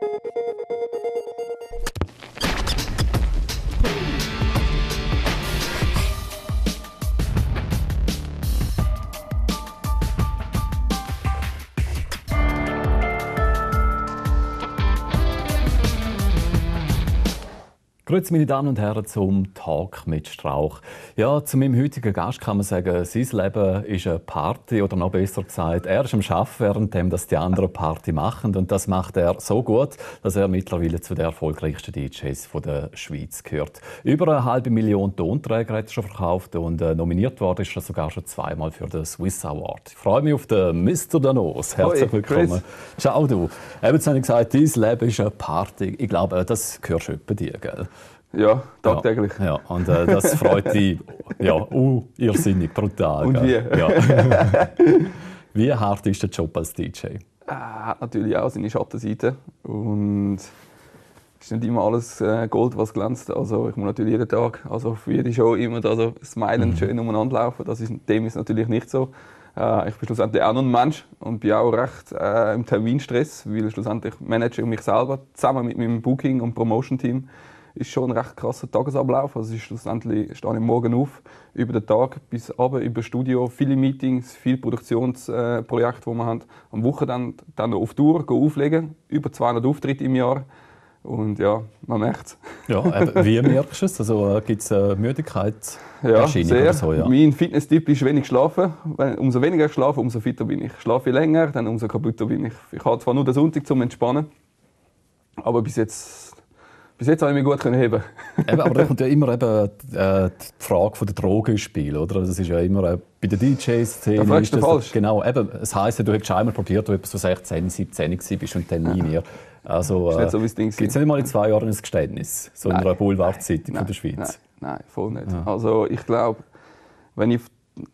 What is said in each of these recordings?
Grüezi meine Damen und Herren zum Talk mit Strauch. Ja, zu meinem heutigen Gast kann man sagen, sein Leben ist eine Party, oder noch besser gesagt, er ist am Arbeiten, während dass die anderen Party machen. Und das macht er so gut, dass er mittlerweile zu den erfolgreichsten DJs der Schweiz gehört. Über 500.000 Tonträger hat er schon verkauft und nominiert worden ist er sogar schon zweimal für den Swiss Award. Ich freue mich auf den Mr. Danos. Herzlich willkommen. Chris. Ciao du. Eben habe ich gesagt, dein Leben ist eine Party. Ich glaube, das gehört schon bei dir, gell? Ja, tagtäglich. Ja, und das freut dich irrsinnig, brutal. Und wie? Ja. Wie hart ist der Job als DJ? Hat natürlich auch seine Schattenseite. Und es ist nicht immer alles Gold, was glänzt. Also ich muss natürlich jeden Tag, also für jede Show immer da so smilend schön umeinander laufen. Dem ist natürlich nicht so. Ich bin schlussendlich auch noch ein Mensch und bin auch recht im Terminstress, weil schlussendlich manage ich mich selber zusammen mit meinem Booking- und Promotion-Team. Ist schon ein recht krasser Tagesablauf. Also schlussendlich stehe ich morgen auf, über den Tag bis abends, über Studio, viele Meetings, viele Produktionsprojekte, die wir haben. Am Wochenende dann noch auf Tour auflegen, über 200 Auftritte im Jahr. Und ja, man merkt es. Ja, wie merkst du es? Also, gibt es Müdigkeit? Ja, sehr. Oder so, ja. Mein Fitness-Tipp ist wenig schlafen. Umso weniger ich schlafe, umso fitter bin ich. Schlafe ich länger, dann umso kaputter bin ich. Ich habe zwar nur den Sonntag zum Entspannen, aber bis jetzt habe ich mich gut heben. Aber da kommt ja immer eben, die Frage der Drogen ins Spiel, oder? Das ist ja immer bei den DJs-Szene. Da fragst du falsch. Genau, eben, es heisst ja, du hättest einmal probiert, du etwas so 16, 17 bist und dann nie mehr. Also, ist nicht so, wie es gibt es nicht mal in 2 Jahren ein Geständnis, so in einer Boulevardzeitung von der Schweiz? Nein, voll nicht. Ja. Also ich glaube, wenn ich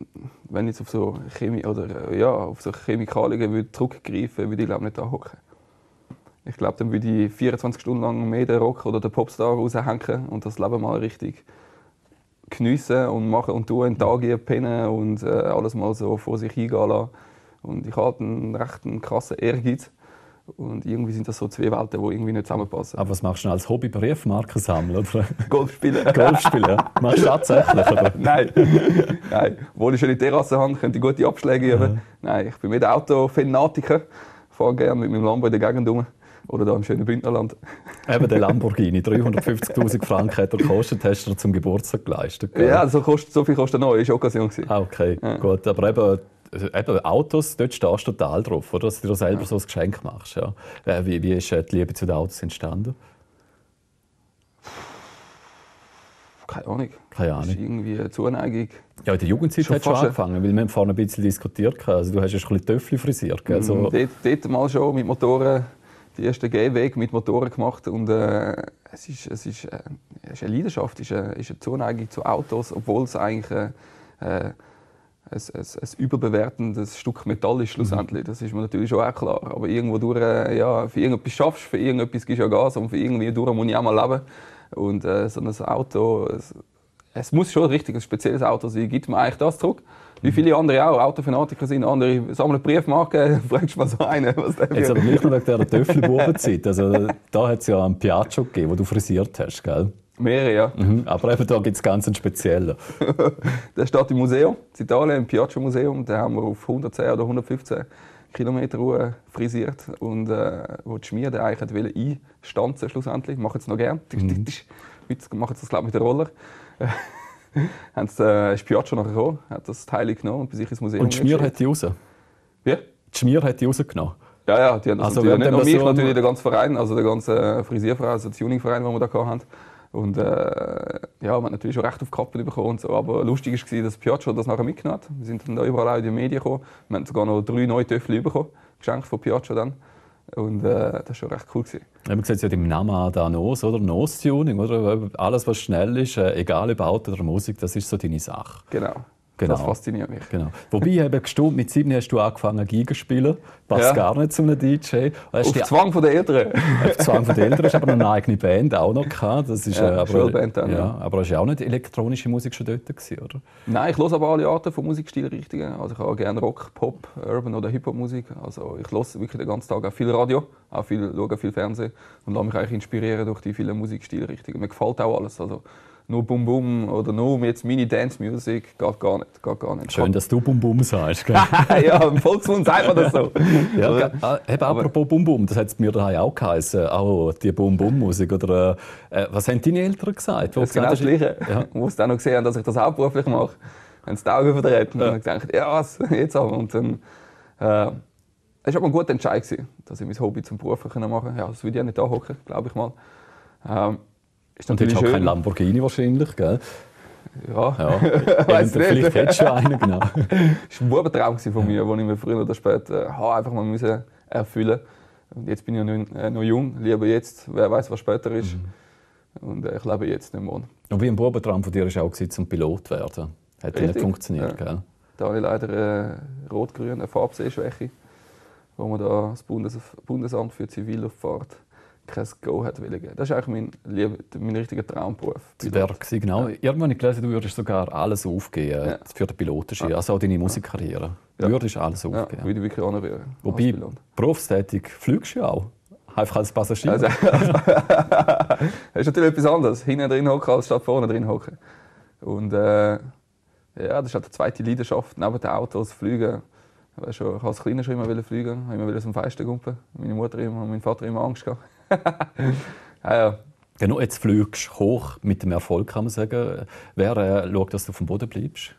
auf so Chemie oder auf so Chemikalien würde zurückgreifen, würde ich glaube nicht da hocken. Ich glaube, dann würde ich 24 Stunden lang mehr den Rock oder den Popstar raushängen und das Leben mal richtig geniessen und machen und tun, einen Tag pennen und alles mal so vor sich hingehen lassen. Und ich habe einen recht krassen Ehrgeiz. Und irgendwie sind das so 2 Welten, die irgendwie nicht zusammenpassen. Aber was machst du denn als Hobby? Briefmarken sammeln? Oder? Golf spielen. Golf spielen, ja. Machst du tatsächlich? Oder? Nein. Obwohl ich eine schöne Terrasse habe, könnte ich gute Abschläge geben. Nein, ich bin mehr Auto-Fanatiker. Ich fahre gerne mit meinem Lambo in der Gegend rum. Oder da im schönen Bündnerland. Eben der Lamborghini, 350'000 Franken hat er gekostet, hast du zum Geburtstag geleistet. Gell? Ja, so viel kostet er noch, das war Occasion. Okay, ja. Gut. Aber eben Autos, dort stehst du total drauf, oder? Dass du dir selber so ein Geschenk machst. Ja. Wie ist die Liebe zu den Autos entstanden? Keine Ahnung. Das ist irgendwie eine Zuneigung. Ja, in der Jugendzeit hat es schon angefangen, weil wir haben vorhin ein bisschen diskutiert. Also, du hast ein bisschen Töffel frisiert. Gell? So. Dort mal schon mit Motoren, die ersten Gehwege mit Motoren gemacht. Und es ist eine Leidenschaft, es ist eine Zuneigung zu Autos, obwohl es eigentlich ein überbewertendes Stück Metall ist schlussendlich. Das ist mir natürlich schon auch klar. Aber irgendwo durch, für irgendetwas schaffst, für irgendetwas gibst du ja Gas und für irgendwie durch muss ich auch mal leben. Und so ein Auto, es muss schon richtig ein spezielles Auto sein. Gibt mir eigentlich das zurück? Wie viele andere auch Autofanatiker sind, andere sammeln Briefmarken, fragst du mal so einen, was der jetzt aber nicht nur wegen dieser Töffelbubenzeit. Also, da hat es ja einen Piaggio gegeben, den du frisiert hast, gell? Mehrere, ja. Aber eben da gibt es ganz einen speziellen. Der steht im Museum, in Italien, im Piaggio-Museum. Den haben wir auf 110 oder 115 Kilometer frisiert. Und wo die Schmiede eigentlich einstanzen schlussendlich, machen es noch gerne. Heute machen sie das, glaube ich, mit dem Roller. Ist Piaggio nachher gekommen, hat das Teil genommen und bei sich ins Museum. Und die Schmier hat die raus? Wie? Die Schmier hat die rausgenommen? Ja, die haben das natürlich nicht nur mich, natürlich der ganze Verein, also der ganze Frisierverein, also der Tuningverein, den wir da hatten. Und wir haben natürlich schon recht auf die Kappe bekommen und so. Aber lustig war, dass Piaggio das nachher mitgenommen hat. Wir sind dann da überall auch in die Medien gekommen. Wir haben sogar noch 3 neue Töffel bekommen, geschenkt von Piaggio dann. Und das war schon recht cool. Man sieht es ja im Namen Danos, oder? Nose-Tuning, oder? Alles, was schnell ist, egal ob Auto oder Musik, das ist so deine Sache. Genau. Genau. Das fasziniert mich. Genau. Wobei, eben gestimmt, mit 7 hast du angefangen Giga zu spielen. Passt Ja. gar nicht zu einem DJ. Auf Zwang von der Eltern. Auf Zwang von den Eltern hast du aber noch eine eigene Band auch noch gehabt. Das ist, Ja, aber, Schulband dann, ja. ja. Aber hast du auch nicht elektronische Musik schon dort gewesen, oder? Nein, ich höre aber alle Arten von Musikstilrichtungen. Also ich habe gerne Rock, Pop, Urban oder Hip-Hop-Musik. Also ich höre wirklich den ganzen Tag auch viel Radio, schaue viel Fernsehen und lasse mich eigentlich inspirieren durch die vielen Musikstilrichtungen. Mir gefällt auch alles. Also nur Bum Bum oder nur jetzt meine Dance Music geht gar nicht. Schön, dass du Bum Bum sagst. Gell? Ja, im Volksmund sagt man das so. Ja, apropos Bum Bum, das hat es mir daheim auch geheißen. Auch die Bum Bum Musik. Oder, was haben deine Eltern gesagt? Das ist genau das Gleiche. Ja. Wo sie dann noch gesehen haben, dass ich das hauptberuflich mache, haben sie die Augen verdreht und dann gedacht, ja was, jetzt aber. Und dann, es war aber ein guter Entscheid, dass ich mein Hobby zum Beruf machen konnte. Ja, das würde ich ja nicht anhocken, glaube ich mal. Ist und jetzt auch kein Lamborghini wahrscheinlich, gell? Ja, Weiss nicht. Vielleicht hättest du einen, genau. Das war ein Bubentraum von mir, den ich mir früher oder später einfach mal erfüllen musste. Und jetzt bin ich noch jung, lieber jetzt, wer weiß, was später ist. Und ich lebe jetzt, nicht morgen. Und wie ein Bubentraum von dir war auch, zum Pilot zu werden. Hat ja nicht funktioniert, ja. Gell? Da habe ich leider rot-grün, eine Farbsehschwäche, wo man da das Bundesamt für Zivilluftfahrt kein Go hat wollen geben. Das ist eigentlich mein richtiger Traumberuf. Das wäre genau. Ja. Irgendwann habe ich gelesen, du würdest sogar alles aufgeben für den Pilotenschein, also auch deine Musikkarriere. Du würdest alles aufgeben. Ja, würde ich wirklich anrühren. Wobei, berufstätig fliegst du ja auch. Einfach als Passagier. Also, das ist natürlich etwas anderes. Hinten drin hocken als statt vorne drin hocken. Und ja, das ist halt die zweite Leidenschaft. Neben den Autos, Fliegen. Ich wollte als Kleiner schon immer fliegen. Ich wollte zum Feisten gumpen. Meine Mutter und mein Vater immer Angst gehabt. Ja. Genau, jetzt fliegst du hoch mit dem Erfolg, kann man sagen. Wer schaut, dass du auf dem Boden bleibst?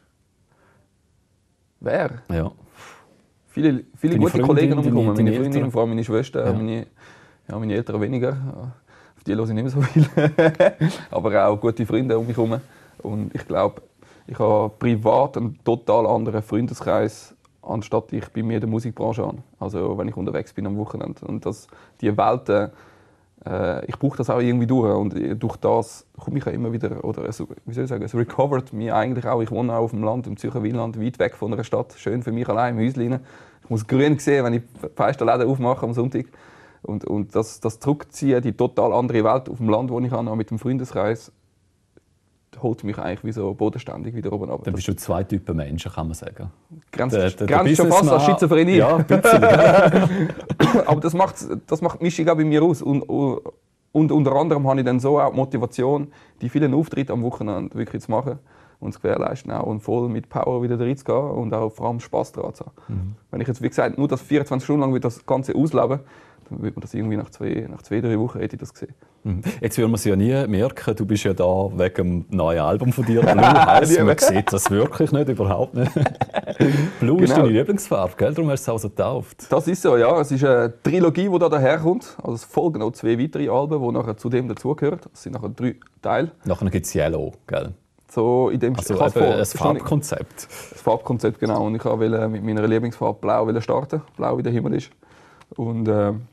Wer? Ja. Viele Deine gute Freundin, Kollegen um mich herum. Meine Eltern? Freundin, vor allem meine Schwester, meine Eltern weniger. Auf die höre ich nicht mehr so viel. Aber auch gute Freunde um mich herum. Und ich glaube, ich habe privat einen total anderen Freundeskreis, anstatt ich bei mir in der Musikbranche an. Also wenn ich unterwegs bin am Wochenende. Und die Welten, ich brauche das auch irgendwie durch. Und durch das komme ich auch immer wieder, oder wie soll ich sagen, es recovert mich eigentlich auch. Ich wohne auch auf dem Land, im Zürcher Wieland, weit weg von einer Stadt. Schön für mich allein im Häuschen. Ich muss grün sehen, wenn ich Feisterläden aufmache am Sonntag. Und das Zurückziehen, die total andere Welt auf dem Land, wo ich habe, mit dem Freundeskreis, holt mich eigentlich wie so bodenständig wieder oben runter. Dann bist du 2 Typen Menschen, kann man sagen. Grenzt schon fast an Schizophrenie. Ja, ein bisschen. Aber das macht die Mischung auch bei mir aus. Und unter anderem habe ich dann so auch die Motivation, die vielen Auftritte am Wochenende wirklich zu machen und zu gewährleisten auch und voll mit Power wieder reinzugehen und auch vor allem Spass daran zu haben. Wenn ich jetzt, wie gesagt, nur das 24 Stunden lang das Ganze ausleben, dann würde man das irgendwie nach 2-3 Wochen hätte ich das gesehen. Jetzt würde man es ja nie merken, du bist ja da wegen dem neuen Album von dir. Blue heisst, man sieht das wirklich nicht, überhaupt nicht. Blue ist deine Lieblingsfarbe, gell? Darum hast du es auch so getauft. Das ist so, ja. Es ist eine Trilogie, die da daherkommt. Also es folgen noch 2 weitere Alben, die nachher zu dem dazugehören. Es sind nachher 3 Teile. Nachher gibt es Yellow, gell? So in dem also ein Farbkonzept. Das Farbkonzept, genau. Und ich wollte mit meiner Lieblingsfarbe Blau starten. Blau wie der Himmel ist. Und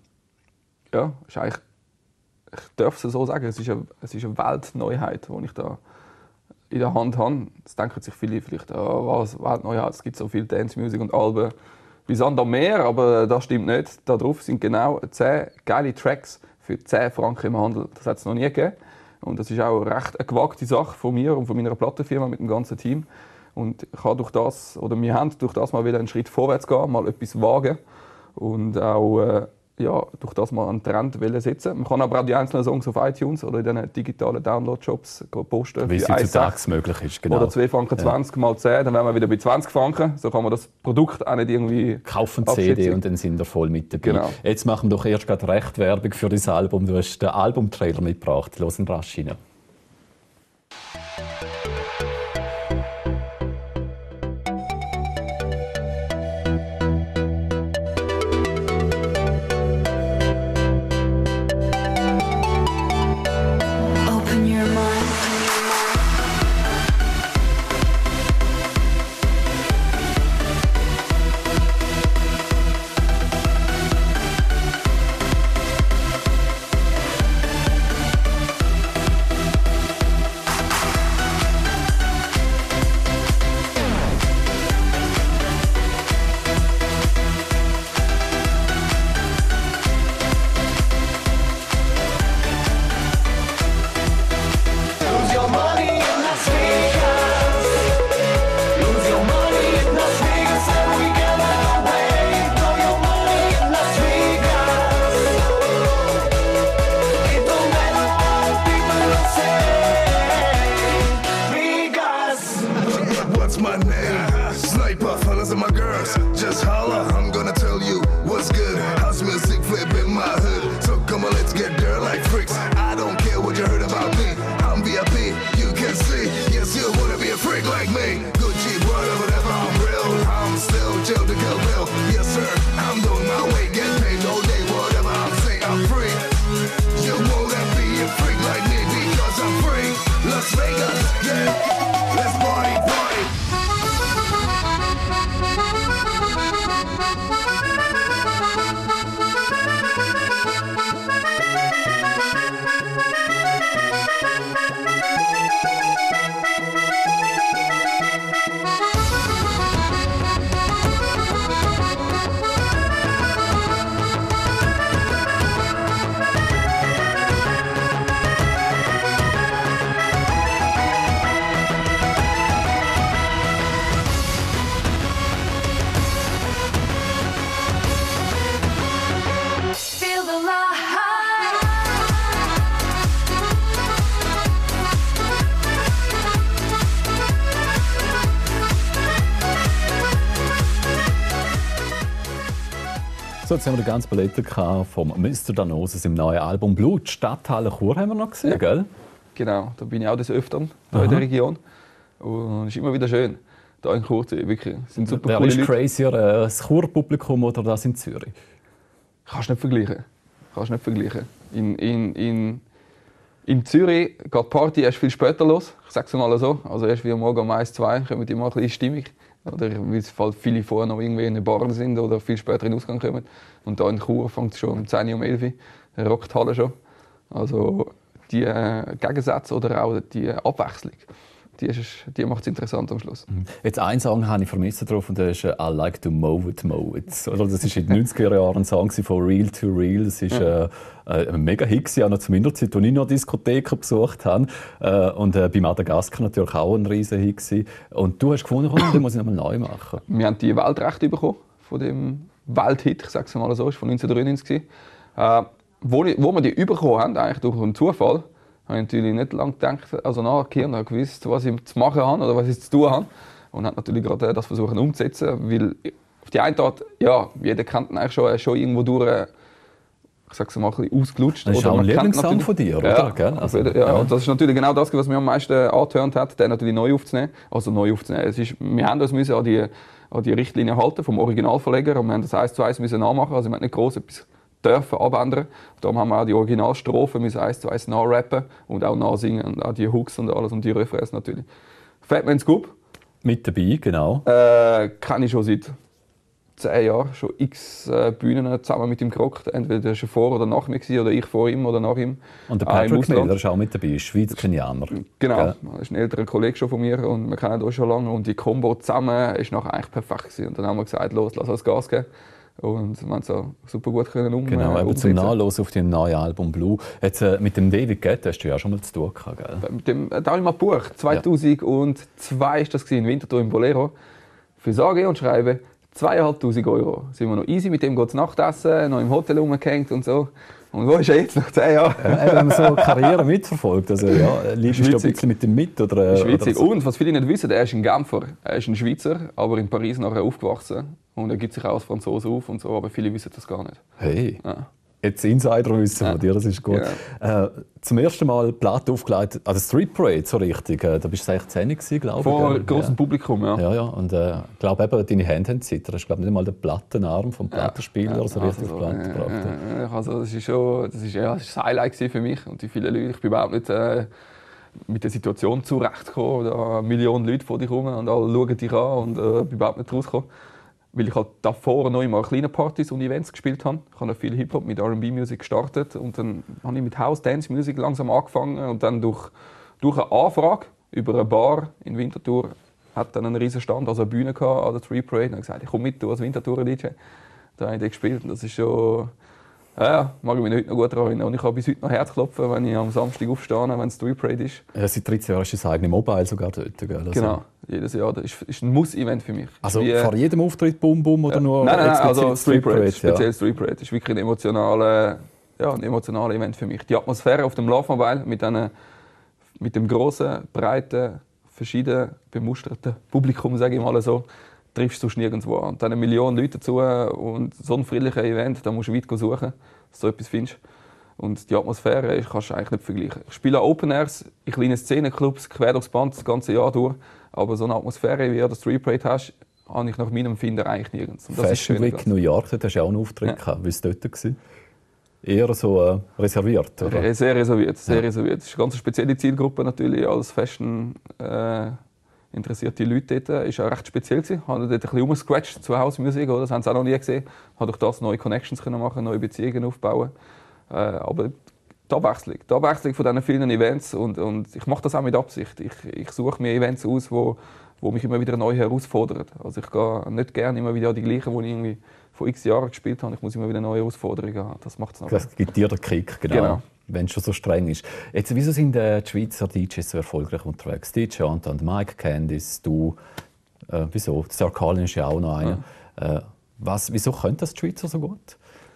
ja, ist eigentlich, ich darf es so sagen, es ist eine Weltneuheit, die ich da in der Hand habe. Das denken sich viele vielleicht, was Weltneuheit, es gibt so viel Dance Music und Alben wie Sand am Meer, aber das stimmt nicht. Darauf sind genau 10 geile Tracks für 10 Franken im Handel. Das hat es noch nie gegeben. Und das ist auch recht eine gewagte Sache von mir und von meiner Plattenfirma mit dem ganzen Team. Und ich habe wir haben durch das mal wieder einen Schritt vorwärts gehen, mal etwas wagen und auch durch das mal einen Trend setzen. Man kann aber auch die einzelnen Songs auf iTunes oder in diesen digitalen Download-Shops posten. Wie es heutzutage möglich ist, genau. Oder 2,20 Franken mal 10, dann wären wir wieder bei 20 Franken. So kann man das Produkt auch nicht irgendwie kaufen CD und dann sind wir voll mit dabei. Genau. Jetzt machen wir doch erst gerade recht Werbung für dein Album. Du hast den Albumtrailer mitgebracht. Hören rasch rein. come on, let's get there like freaks. I don't care what you heard about me. I'm VIP, you can see. Yes, you wanna be a freak like me. Gucci, brother, whatever, I'm real. I'm still chill to kill Bill. Yes, sir, I'm doing my way. Get paid all day, whatever I'm saying, I'm free. You wanna be a freak like me because I'm free. Las Vegas, yeah, let's party, party. Feel the love. So, jetzt haben wir die ganze Palette vom Mr. Danosis im neuen Album Blut. Die Stadthalle Chur haben wir noch gesehen, Ja. gell? Genau, da bin ich auch des Öfteren hier in der Region. Und es ist immer wieder schön, hier in Chur zu sein. Wirklich, es sind super Wer coole ist Leute. crazier, das Chur-Publikum oder das in Zürich? Kannst du nicht vergleichen. In Zürich geht die Party erst viel später los. Ich sage es mal so. Also erst wie morgen um 1, 2 kommen die mal ein bisschen in Stimmung. Oder weil viele vorher noch irgendwie in den Baren sind oder viel später in den Ausgang kommen. Und hier in Chur fängt es schon um 10 Uhr, um 11 Uhr. Da rockt die Halle schon. Also die Gegensätze oder auch die Abwechslung, die macht es interessant am Schluss. Jetzt einen Song habe ich vermisst drauf und das ist «I like to mow it». Oder das war in den 90er Jahren ein Song von «Real to Real». Das war ein mega Hit, auch noch zu meiner Zeit, als ich noch Diskotheken besucht habe. Und bei Madagaskar natürlich auch ein riesen Hit gewesen. Und du hast gefunden, komm, den muss ich nochmal neu machen. Wir haben die Weltrechte bekommen von dem Welthit, ich sage es mal so, das war von 1993. Wo wir die bekommen haben, eigentlich durch einen Zufall, habe ich natürlich nicht lange gedacht, also nachgekehrt und habe gewusst, was ich zu machen habe oder was ich zu tun habe. Und habe natürlich gerade das versucht umzusetzen, weil auf die eine Art, ja, jeder kennt ihn eigentlich schon irgendwo durch, ich sage es mal, ein bisschen ausgelutscht. Das ist oder auch ein man kennt Lieblingssong von dir, oder? Ja, Gell? Also, ja. Und das ist natürlich genau das, was mir am meisten angehört hat, den natürlich neu aufzunehmen. Wir haben uns müssen an die Richtlinie halten vom Originalverleger und wir haben das 1:1 müssen nachmachen. Also wir haben nicht groß etwas dürfen abändern. Darum haben wir auch die Originalstrophen 1:1 nachrappen und auch nachsingen und auch die Hooks und alles und die Refrains natürlich. Fat Man Scoop mit dabei, genau. kenne ich schon seit 10 Jahren, schon x Bühnen zusammen mit ihm gerockt. Entweder war er vor oder nach mir oder ich vor ihm oder nach ihm. Und der Auch im Patrick Ausland. Miller ist auch mit dabei, Schweiz-Kenianer. Genau, Gell? das ist ein älterer Kollege schon von mir und wir kennen uns schon lange. Und die Kombo zusammen ist nachher eigentlich perfekt gewesen. Und dann haben wir gesagt, los, lass uns Gas geben. Und wir haben so super gut können Genau, eben zum umsetzen. Nachhören auf dem neuen Album «Blue». Jetzt, mit dem David Guetta hast du ja schon mal zu tun gehabt, gell? Mit dem, da habe ich mal gebucht. 2002 war das in Winterthur im Bolero. Für sage und schreibe 2'500 €. Sind wir noch easy mit dem zu Nachtessen, noch im Hotel rumgehängt und so. Und wo ist er jetzt, nach 10 Jahren? Ja, wenn man so eine Karriere mitverfolgt, also ja, liebst du ein Witzig. bisschen mit dem mit? Oder, Das ist witzig. oder so? Und was viele nicht wissen, er ist ein Genfer. Er ist ein Schweizer, aber in Paris nachher aufgewachsen. Und er gibt sich auch als Franzose auf und so, aber viele wissen das gar nicht. Hey, Ja. jetzt Insiderwissen von dir, das ist gut. Genau. Zum ersten Mal Platte aufgelegt, also Street Parade so richtig. Da bist du 16 gewesen, glaube ich. Vor gell? großem Publikum, ja. Ja, ja. Und ich glaube eben, deine Hände haben zittert. Du hast glaube nicht mal den Plattenarm vom Plattenspieler so richtig auf die Platte gebracht. Also das war das Highlight für mich und die vielen Leute. Ich bin überhaupt nicht mit der Situation zurechtgekommen. Da Millionen Leute vor dich rum und alle schauen dich an und bin überhaupt nicht rausgekommen. Weil ich halt davor noch immer kleine Partys und Events gespielt habe. Ich habe viel Hip-Hop mit R&B-Musik gestartet und dann habe ich mit House-Dance-Musik langsam angefangen und dann durch eine Anfrage über eine Bar in Winterthur hat dann einen riesen Stand, also eine Bühne gehabt an der Street Parade und habe gesagt, ich komme mit, du als Winterthurer DJ. Da habe ich den gespielt und das ist schon... Ja, mag ich mich heute noch gut daran erinnern. Und ich habe bis heute noch Herzklopfen, wenn ich am Samstag aufstehe, wenn es Street Parade ist. Ja, seit 13 Jahren ist das eigene Mobile sogar dort. Gell? Also, Genau, jedes Jahr. Das ist ein Muss-Event für mich. Also Wie, vor jedem Auftritt Bum Bum oder nur Nein, explizit also Street Parade, speziell ja. Street Parade. Das ist wirklich ein emotionales Event für mich. Die Atmosphäre auf dem Love Mobile mit dem grossen, breiten, verschieden bemusterten Publikum, sage ich mal so, triffst du sonst nirgendwo an. Und dann 1 Million Leute dazu und so ein friedliches Event, da musst du weit suchen, dass du so etwas findest. Und die Atmosphäre kannst du eigentlich nicht vergleichen. Ich spiele an Open Airs, in kleinen Szenenclubs, quer durchs Band, das ganze Jahr durch. Aber so eine Atmosphäre, wie du das Street Parade hast, habe ich nach meinem Empfinden eigentlich nirgends. Und das Fashion Week New York, dort hast du auch einen Auftritt gehabt. Wie war es dort? Eher so reserviert, oder? Sehr reserviert, sehr reserviert. Es ist eine ganz spezielle Zielgruppe natürlich, als Fashion interessierte Leute dort. Es war auch recht speziell. Ich habe dort ein bisschen umgescratcht zu Housemusik, das haben sie auch noch nie gesehen. Ich konnte durch das neue Connections machen, neue Beziehungen aufbauen. Aber die Abwechslung von diesen vielen Events und ich mache das auch mit Absicht. Ich suche mir Events aus, wo mich immer wieder neu herausfordern. Also ich gehe nicht gerne immer wieder an die gleichen, die ich irgendwie vor x Jahren gespielt habe. Ich muss immer wieder neue Herausforderungen haben. Das macht es noch. Das gibt dir den Kick, genau. Wenn es schon so streng ist. Jetzt, wieso sind die Schweizer DJs so erfolgreich unterwegs? DJ Anton, Mike Candice, du, wieso? Sir Colin ist ja auch noch einer. Ja. Wieso können das die Schweizer so gut?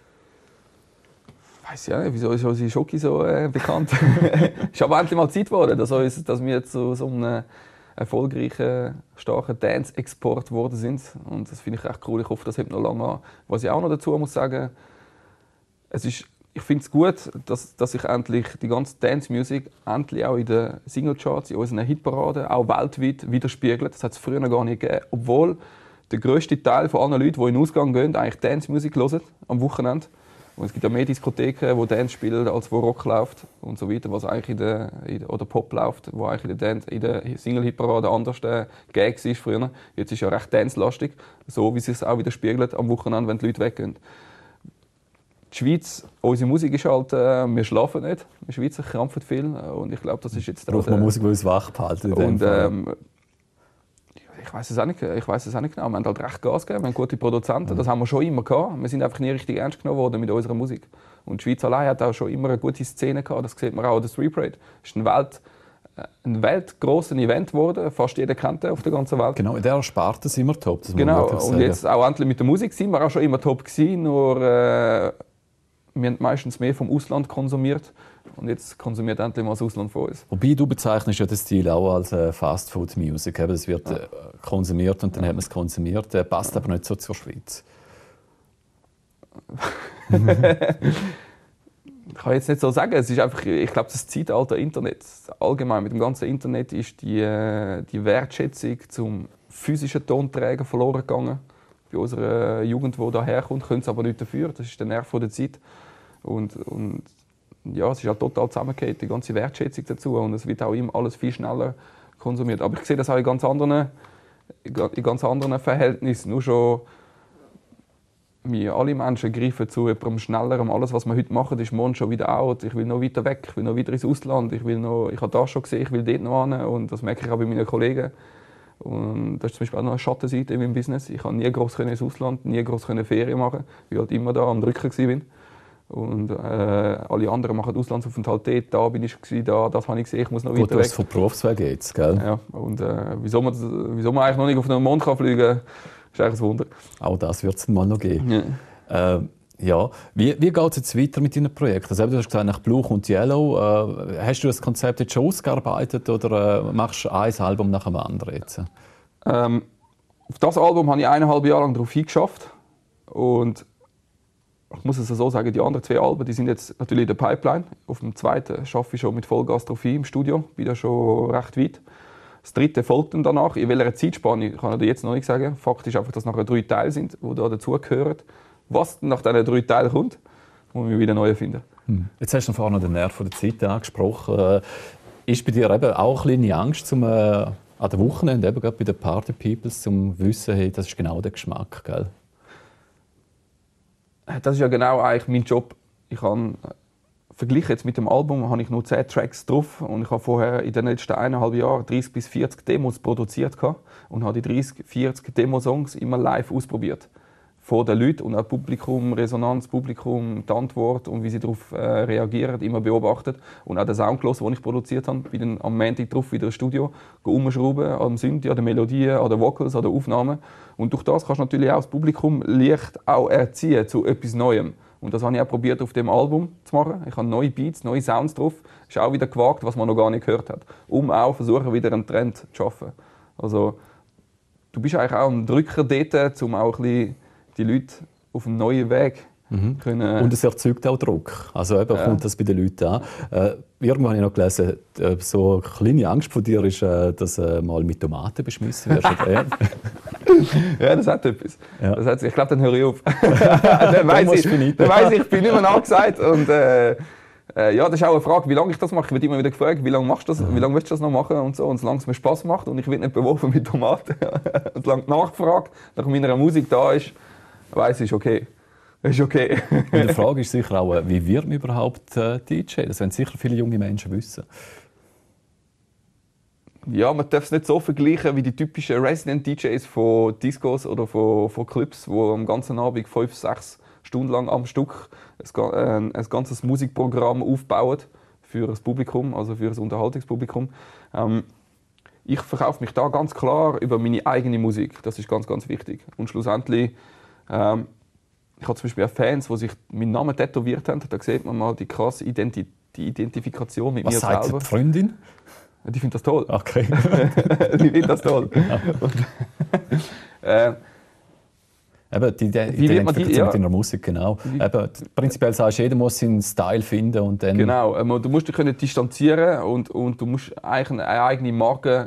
Ich weiss ja nicht, wieso ist unsere Schoki so bekannt? Es ist aber endlich mal Zeit geworden, dass wir jetzt zu so einem erfolgreichen, starken Dance-Export geworden sind. Und das finde ich echt cool. Ich hoffe, das hält noch lange an. Was ich auch noch dazu muss sagen, ich finde es gut, dass sich endlich die ganze Dance-Musik endlich auch in den Singlecharts, in unseren Hitparaden, auch weltweit widerspiegelt. Das hat es früher noch gar nicht gegeben. Obwohl der grösste Teil von allen Leuten, die in den Ausgang gehen, eigentlich Dance-Musik hören am Wochenende. Und es gibt ja mehr Diskotheken, wo Dance spielen, als wo Rock läuft und so weiter, was eigentlich oder Pop läuft, wo eigentlich in der Single-Hit-Parade anders Gag war früher. Jetzt ist ja recht dance-lastig, so wie es sich auch widerspiegelt am Wochenende, wenn die Leute weggehen. Die Schweiz, unsere Musik ist halt, wir schlafen nicht. Wir Schweizer krampfen viel und ich glaube, das ist jetzt braucht man Musik, die uns wach behalten. Und ich weiß es auch nicht genau. Wir haben halt recht Gas gegeben, wir haben gute Produzenten, das haben wir schon immer gehabt. Wir sind einfach nie richtig ernst genommen worden mit unserer Musik. Und die Schweiz allein hat auch schon immer eine gute Szene gehabt, das sieht man auch an der Street Parade. Es ist ein weltgrosses Event geworden, fast jeder kennt den auf der ganzen Welt. Genau, in dieser Sparte sind wir top. Das genau, und jetzt auch endlich mit der Musik sind wir auch schon immer top gewesen, nur wir haben meistens mehr vom Ausland konsumiert. Und jetzt konsumiert endlich mal das Ausland von uns. Wobei, du bezeichnest ja den Stil auch als Fast-Food-Music. Es wird konsumiert und dann hat man es konsumiert. Passt aber nicht so zur Schweiz. Ich kann jetzt nicht so sagen. Es ist einfach, ich glaube, das Zeitalter Internet. Allgemein mit dem ganzen Internet ist die Wertschätzung zum physischen Tonträger verloren gegangen. Bei unserer Jugend, die daherkommt, können sie aber nicht dafür. Das ist der Nerv der Zeit. Und ja, es ist halt total zusammengehört, die ganze Wertschätzung dazu. Und es wird auch immer alles viel schneller konsumiert. Aber ich sehe das auch in ganz anderen Verhältnissen. Nur schon, wir alle Menschen greifen zu jemandem Schnellerem. Alles, was wir heute machen, ist morgen schon wieder out. Ich will noch weiter weg, ich will noch wieder ins Ausland. Ich habe das schon gesehen, ich will dort noch hin. Und das merke ich auch bei meinen Kollegen. Und das ist zum Beispiel auch noch eine Schattenseite in meinem Business. Ich konnte nie gross ins Ausland, nie gross Ferien machen, weil ich halt immer da am Drücken war. Und alle anderen machen Auslandsaufenthalt dort, da bin ich das habe ich gesehen, ich muss noch weiter weg. Gut, was von Berufsweg jetzt, gell? Ja, und wieso man eigentlich noch nicht auf den Mond fliegen kann, ist eigentlich ein Wunder. Auch das wird es mal noch geben. Ja. Ja. Wie geht es jetzt weiter mit deinen Projekten? Also, du hast gesagt, nach Blue und Yellow. Hast du das Konzept jetzt schon ausgearbeitet oder machst du ein Album nach dem anderen jetzt? Auf das Album habe ich 1,5 Jahre lang darauf hingeschafft. Und ich muss es so sagen, die anderen 2 Alben die sind jetzt natürlich in der Pipeline. Auf dem zweiten arbeite ich schon mit Vollgas drauf im Studio, bin da schon recht weit. Das dritte folgt dann danach. In welcher Zeitspanne kann ich dir jetzt noch nicht sagen. Fakt ist einfach, dass nachher 3 Teile sind, die da dazugehören. Was nach diesen 3 Teilen kommt, muss man wieder neu finden. Jetzt hast du vorhin noch den Nerv der Zeit angesprochen. Ist bei dir eben auch eine kleine Angst, an den Wochenenden, eben gerade bei den Party Peoples, zum wissen, hey, das ist genau der Geschmack, gell? Das ist ja genau eigentlich mein Job. Ich habe verglichen jetzt mit dem Album habe ich nur 10 Tracks drauf und ich habe vorher in den letzten 1,5 Jahren 30 bis 40 Demos produziert und habe die 30, 40 Demosongs immer live ausprobiert. Vor den Leuten und auch Publikum, Resonanz, Publikum, die Antwort und wie sie darauf reagieren, immer beobachtet. Und auch den Sound gehört, den ich produziert habe. Bin dann am Montag drauf wieder ins Studio, umschrauben am Synthi, an den Melodien, an den Vocals, an den Aufnahmen. Und durch das kannst du natürlich auch das Publikum leicht auch erziehen zu etwas Neuem. Und das habe ich auch probiert auf dem Album zu machen. Ich habe neue Beats, neue Sounds drauf. Ist auch wieder gewagt, was man noch gar nicht gehört hat. Um auch versuchen, wieder einen Trend zu schaffen. Also, du bist eigentlich auch ein Drücker dort, um auch ein bisschen die Leute auf einen neuen Weg können. Und es erzeugt auch Druck. Also eben kommt das bei den Leuten an. Irgendwann habe ich noch gelesen, so eine kleine Angst von dir ist, dass du mal mit Tomaten beschmissen wirst. Ja, das hat etwas. Ja. Das hat, ich glaube, dann höre ich auf. Dann weiss ich, ich bin nicht mehr angesagt. Und ja, das ist auch eine Frage, wie lange ich das mache. Ich werde immer wieder gefragt, wie lange machst du das, wie lange willst du das noch machen und so. Und solange es mir Spass macht und ich werde nicht beworfen mit Tomaten. Und solange die Nachfrage nach meiner Musik da ist, weiss ich, okay. Ist okay. Und die Frage ist sicher auch, wie wird man überhaupt DJ? Das werden sicher viele junge Menschen wissen. Ja, man darf es nicht so vergleichen wie die typischen Resident-DJs von Discos oder von Clubs, die am ganzen Abend 5-6 Stunden lang am Stück ein ganzes Musikprogramm aufbauen für das Publikum, also für das Unterhaltungspublikum. Ich verkaufe mich da ganz klar über meine eigene Musik. Das ist ganz, ganz wichtig. Und schlussendlich, ich habe zum Beispiel auch Fans, die sich meinen Namen tätowiert haben. Da sieht man mal die krasse Identifikation mit mir selber. Was sagt die Freundin? Die findet das toll. Okay. Die findet das toll. Und, eben, die Identifikation mit deiner Musik, genau. Eben, prinzipiell sagst du, jeder muss seinen Style finden und dann... Genau, du musst dich distanzieren und du musst eine eigene Marke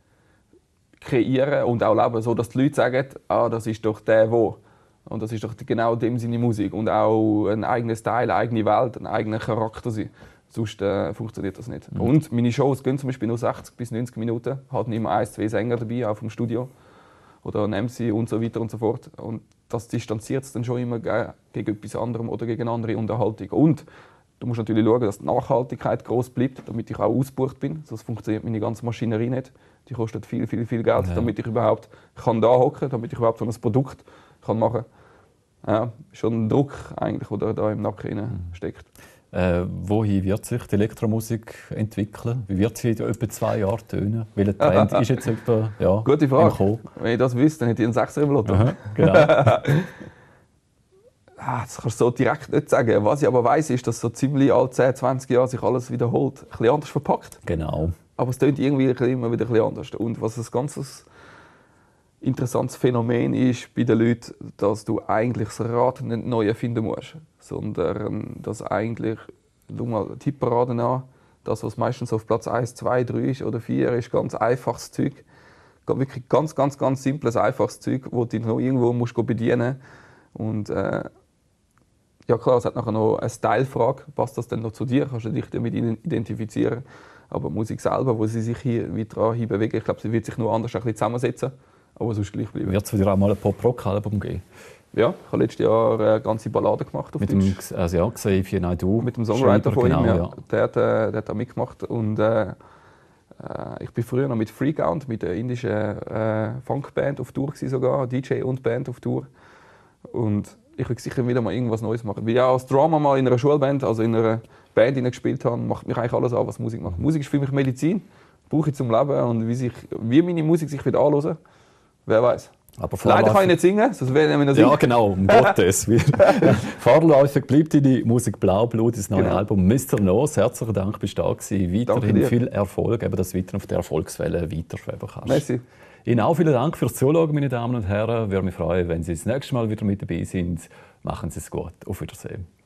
kreieren und auch leben, so dass die Leute sagen, das ist doch der, wo. Und das ist doch genau dem seine Musik. Und auch ein eigener Style, eine eigene Welt, ein eigener Charakter sein. Sonst funktioniert das nicht. Mhm. Und meine Shows gehen zum Beispiel nur 60 bis 90 Minuten. Hatten immer 1-2 Sänger dabei, auch vom Studio. Oder ein MC und so weiter und so fort. Und das distanziert es dann schon immer gegen etwas anderem oder gegen eine andere Unterhaltung. Und du musst natürlich schauen, dass die Nachhaltigkeit groß bleibt, damit ich auch ausgebucht bin. Sonst funktioniert meine ganze Maschinerie nicht. Die kostet viel, viel, viel Geld, damit ich überhaupt da hocken kann, damit ich überhaupt so ein Produkt kann machen kann. Ja, schon ein Druck, eigentlich, der da im Nacken steckt. Wohin wird sich die Elektromusik entwickeln? Wie wird sie in etwa 2 Jahren tönen? Welcher Trend ist jetzt etwa Gute Frage. Wenn ich das wüsste, dann hätte ich einen 6er im Lotto. Genau. Das kannst du so direkt nicht sagen. Was ich aber weiss, ist, dass so ziemlich alle 10, 20 Jahre sich alles wiederholt. Ein bisschen anders verpackt. Genau. Aber es tönt irgendwie immer wieder ein bisschen anders. Und was ein ganz interessantes Phänomen ist bei den Leuten, dass du eigentlich das Rad nicht neu erfinden musst, sondern dass eigentlich, schau mal die Hitparaden an, das, was meistens auf Platz 1, 2, 3 ist oder 4, ist ganz einfaches Zeug. Wirklich ganz, ganz, ganz simples, einfaches Zeug, das du noch irgendwo musst bedienen musst. Und ja klar, es hat nachher noch eine Style-Frage, passt das denn noch zu dir? Kannst du dich damit identifizieren? Aber die Musik selber, wo sie sich hier weiter bewegen, ich glaube, sie wird sich nur anders ein bisschen zusammensetzen. Aber sonst gleich bleiben. Wird es wieder auch mal ein Pop-Rock-Album geben? Ja, ich habe letztes Jahr eine ganze Ballade gemacht auf Deutsch. Xavier Naidoo. Mit dem Songwriter von ihm, genau, ja. Der hat da mitgemacht. Und ich bin früher noch mit Freakout, mit der indischen Funkband auf Tour sogar, DJ und Band auf Tour. Und ich will sicher wieder mal irgendwas Neues machen. Weil ich auch als Drama mal in einer Schulband, also in einer Band gespielt habe, macht mich eigentlich alles an, was Musik macht. Musik ist für mich Medizin, brauche ich zum Leben. Und wie meine Musik sich wieder anhören, wer weiß. Leider kann ich nicht singen, sonst wäre ich noch singen. Ja, genau, um Gottes Willen. Vorläufig bleibt deine Musik Blaublut, das neue Album Mr. Nose. Herzlichen Dank, bist du da gewesen. Weiterhin viel Erfolg, eben, dass du weiter auf der Erfolgswelle weiterschweben kannst. Merci. Ihnen auch vielen Dank fürs Zuschauen, meine Damen und Herren. Ich würde mich freuen, wenn Sie das nächste Mal wieder mit dabei sind. Machen Sie es gut. Auf Wiedersehen.